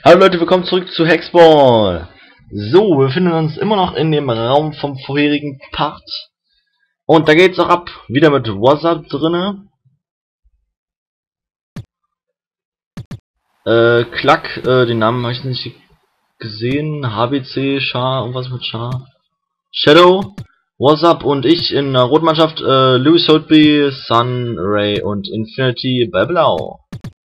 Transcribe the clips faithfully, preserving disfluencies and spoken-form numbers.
Hallo Leute, willkommen zurück zu Hexball. So, wir befinden uns immer noch in dem Raum vom vorherigen Part. Und da geht's auch ab. Wieder mit WhatsApp drinne. Äh, Klack, äh, den Namen habe ich nicht gesehen. H B C, Char, irgendwas mit Char. Shadow, WhatsApp und ich in der Rotmannschaft, äh, Lewis Holtby, Sun, Ray und Infinity bei Blau.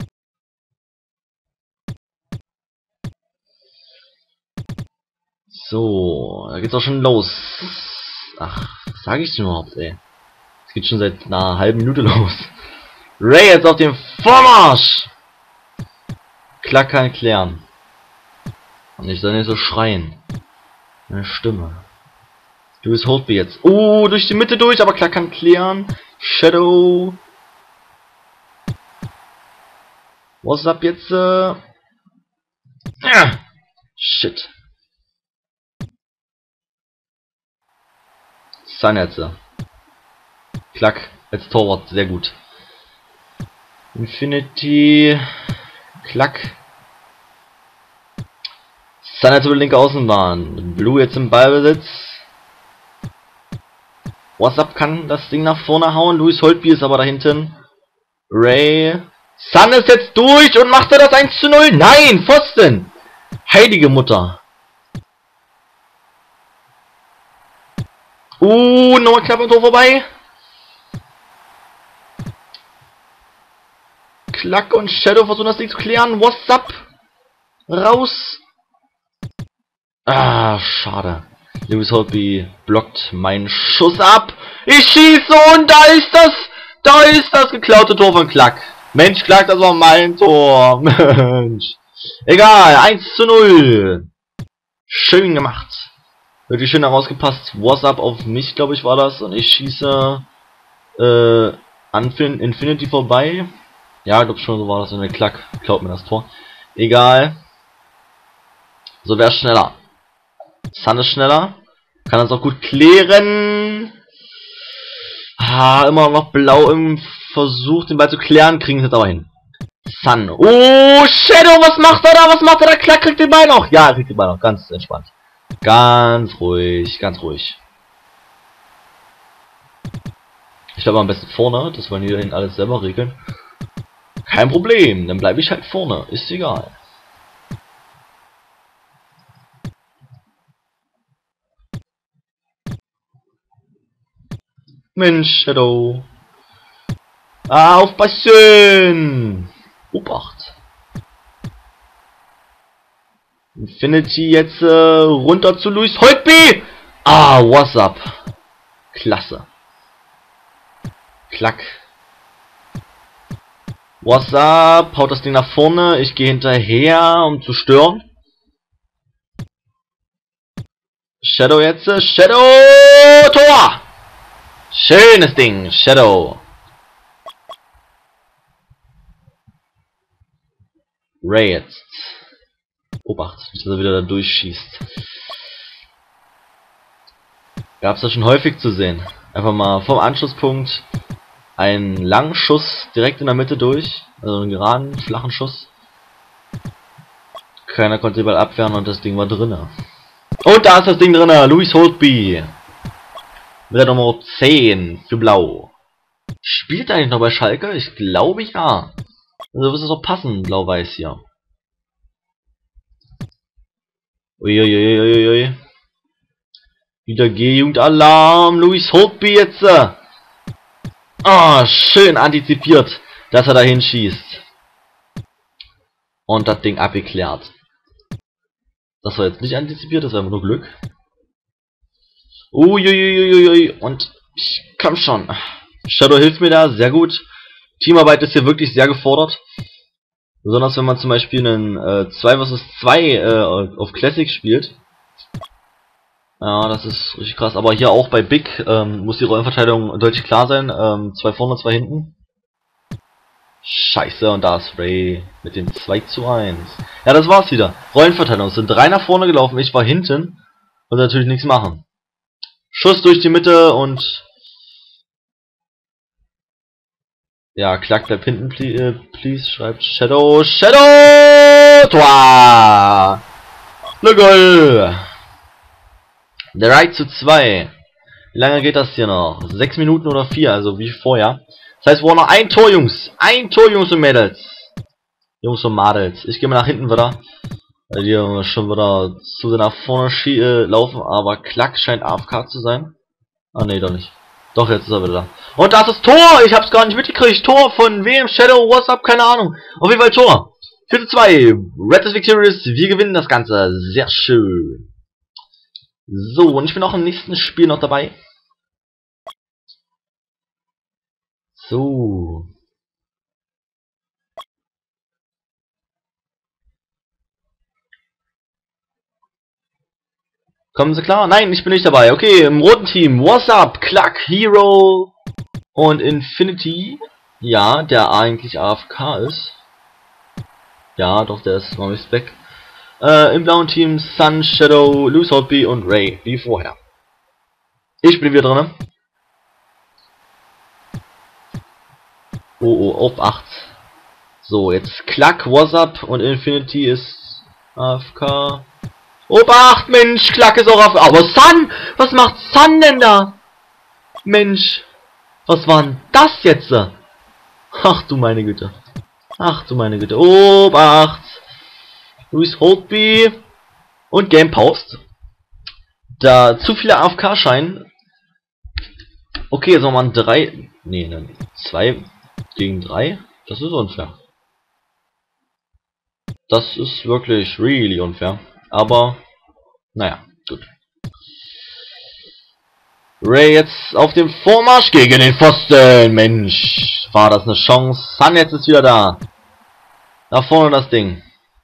So, da geht's auch schon los. Ach, was sage ich denn überhaupt, ey? Es geht schon seit einer halben Minute los. Ray jetzt auf dem Vormarsch! Klack kann klären. Und ich soll nicht so schreien. Meine Stimme. Lewis Holtby jetzt. Oh, durch die Mitte durch, aber Klack kann klären. Shadow. Was ab jetzt? Äh... Ah, shit. Sun jetzt. Klack als Torwart, sehr gut. Infinity. Klack. Sun jetzt über die linke Außenbahn. Blue jetzt im Ballbesitz. WhatsApp kann das Ding nach vorne hauen. Lewis Holtby ist aber da hinten. Ray. Sun ist jetzt durch und macht er das eins zu null. Nein, Pfosten. Heilige Mutter. Uh, nochmal knapp am Tor vorbei. Klack und Shadow versuchen das Ding zu klären. WhatsApp. Raus. Ah, schade. Lewis Holtby blockt meinen Schuss ab. Ich schieße und da ist das. Da ist das geklaute Tor von Klack. Mensch, Klack, das war mein Tor. Mensch. Egal, eins zu null. Schön gemacht. Wirklich schön herausgepasst. WhatsApp auf mich, glaube ich, war das. Und ich schieße äh, an Infinity vorbei. Ja, ich glaube schon, so war das. Und der Klack klaut mir das Tor. Egal. So, wer ist schneller? Sun ist schneller. Kann das auch gut klären. Ah, immer noch Blau im Versuch, den Ball zu klären. Kriegen sie jetzt aber hin. Sun. Oh, Shadow, was macht er da? Was macht er da? Klack kriegt den Ball noch. Ja, er kriegt den Ball noch. Ganz entspannt. Ganz ruhig, ganz ruhig. Ich glaube am besten vorne, das wollen die da hinten alles selber regeln. Kein Problem, dann bleibe ich halt vorne, ist egal. Mensch, Shadow. Aufpassen! Obacht. Infinity jetzt äh, runter zu Lewis Holtby. Ah, WhatsApp. Klasse. Klack. WhatsApp haut das Ding nach vorne. Ich gehe hinterher, um zu stören. Shadow jetzt. Shadow. Tor. Schönes Ding. Shadow. Ray jetzt. Obacht, dass er wieder da durchschießt. Gab es das schon häufig zu sehen. Einfach mal vom Anschlusspunkt einen langen Schuss direkt in der Mitte durch. Also einen geraden, flachen Schuss. Keiner konnte den Ball abwehren und das Ding war drinne. Und da ist das Ding drinne. Lewis Holtby. Mit der Nummer zehn für Blau. Spielt er eigentlich noch bei Schalke? Ich glaube ja. Also wird es auch passen, Blau-Weiß hier. Uiuiuiui. Wieder G-Jugend-Alarm. Lewis Holtby jetzt. Ah, oh, schön antizipiert, dass er dahin schießt. Und das Ding abgeklärt. Das war jetzt nicht antizipiert, das war einfach nur Glück. Uiuiuiui. Und ich komm schon. Shadow hilft mir da, sehr gut. Teamarbeit ist hier wirklich sehr gefordert. Besonders wenn man zum Beispiel einen äh, zwei versus zwei äh, auf Classic spielt. Ja, das ist richtig krass. Aber hier auch bei Big ähm, muss die Rollenverteilung deutlich klar sein. Ähm, zwei vorne, zwei hinten. Scheiße, und da ist Ray mit dem zwei zu eins. Ja, das war's wieder. Rollenverteilung. Es sind drei nach vorne gelaufen, ich war hinten. Und natürlich nichts machen. Schuss durch die Mitte und... Ja, Klack bleibt hinten, please, please, schreibt Shadow, Shadow, Tor! Ne Goal! drei zu zwei. Wie lange geht das hier noch? Sechs Minuten oder vier, also wie vorher. Das heißt, wir noch ein Tor, Jungs. Ein Tor, Jungs und Mädels. Jungs und Mädels. Ich gehe mal nach hinten wieder. Weil die schon wieder zu nach vorne äh, laufen. Aber Klack scheint A F K zu sein. Ah, nee, doch nicht. Doch, jetzt ist er wieder da. Und das ist Tor! Ich hab's gar nicht mitgekriegt. Tor von wem? Shadow, WhatsApp, keine Ahnung. Auf jeden Fall Tor. vier zu zwei. Red is victorious. Wir gewinnen das Ganze. Sehr schön. So, und ich bin auch im nächsten Spiel noch dabei. So. Kommen Sie klar? Nein, ich bin nicht dabei. Okay, im roten Team. What's up? Klack, Hero und Infinity. Ja, der eigentlich A F K ist. Ja, doch, der ist noch nicht weg. Äh, im blauen Team Sun, Shadow, Loose Hobby und Ray, wie vorher. Ich bin wieder drin. Oh, oh, auf acht. So, jetzt Klack, What's up und Infinity ist A F K. Obacht, Mensch, Klack ist auch auf... Aber Sun! Was macht Sun denn da? Mensch, was war denn das jetzt? Ach du meine Güte. Ach du meine Güte. Obacht! Luis Holtby und Game Post. Da zu viele A F K scheinen. Okay, jetzt nochmal drei. Nee, nein. zwei gegen drei. Das ist unfair. Das ist wirklich really unfair. Aber, naja, gut. Ray jetzt auf dem Vormarsch gegen den Pfosten. Mensch, war das eine Chance. Sun jetzt ist wieder da. Nach vorne das Ding.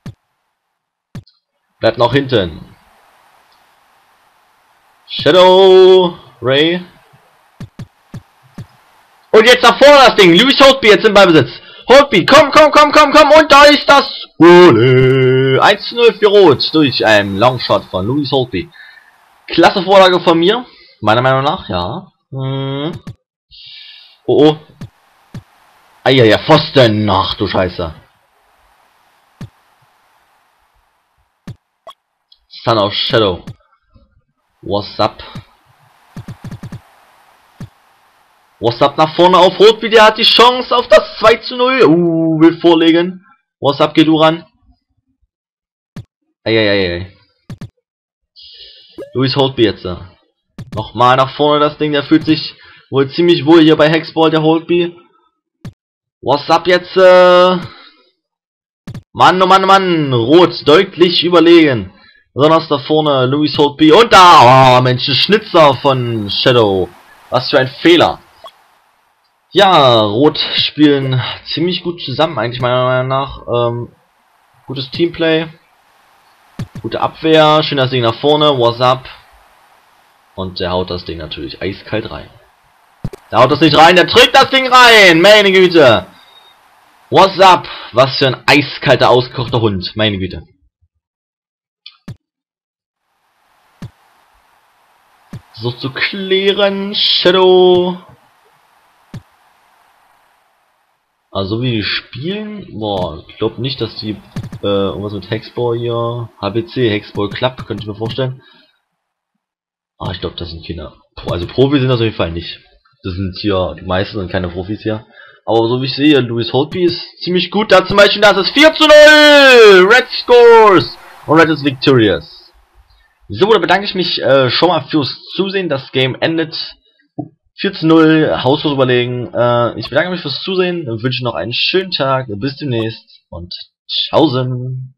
Bleibt noch hinten. Shadow, Ray. Und jetzt nach vorne das Ding. Lewis Holtby jetzt im Ballbesitz. Holtby, komm, komm, komm, komm, komm. Und da ist das Goal. eins zu null für Rot durch einen Longshot von Lewis Holtby. Klasse Vorlage von mir. Meiner Meinung nach, ja. Hm. Oh, oh. Eieiei, Pfosten. Ach du Scheiße. Son of Shadow. What's up? What's up nach vorne auf Holtby, der hat die Chance auf das zwei zu null. Uh, will vorlegen. What's up, geh du ran. Eieiei. Lewis Holtby jetzt. Nochmal nach vorne das Ding, der fühlt sich wohl ziemlich wohl hier bei Hexball, der Holtby. What's up jetzt? Äh Mann, oh Mann, oh Mann. Rot, deutlich überlegen. Besonders da vorne Lewis Holtby. Und da, oh Mensch, Schnitzer von Shadow. Was für ein Fehler. Ja, Rot spielen ziemlich gut zusammen, eigentlich meiner Meinung nach. Ähm, gutes Teamplay. Gute Abwehr. Schön das Ding nach vorne. What's up? Und der haut das Ding natürlich eiskalt rein. Der haut das nicht rein, der drückt das Ding rein. Meine Güte. What's up? Was für ein eiskalter, ausgekochter Hund. Meine Güte. So zu klären. Shadow. Also wie die spielen, boah, ich glaube nicht, dass die äh, irgendwas mit Hexball hier, H B C, Hexball klappt, könnte ich mir vorstellen. Ah, ich glaube, das sind Kinder. Also Profis sind das auf jeden Fall nicht. Das sind hier, die meisten sind keine Profis hier. Aber so wie ich sehe, Lewis Holtby ist ziemlich gut. Da zum Beispiel, das ist vier zu null! Red scores! Und Red is victorious. So, da bedanke ich mich äh, schon mal fürs Zusehen. Das Game endet vier zu null, Hauslos überlegen. Äh, ich bedanke mich fürs Zusehen und wünsche noch einen schönen Tag. Bis demnächst und tschaußen.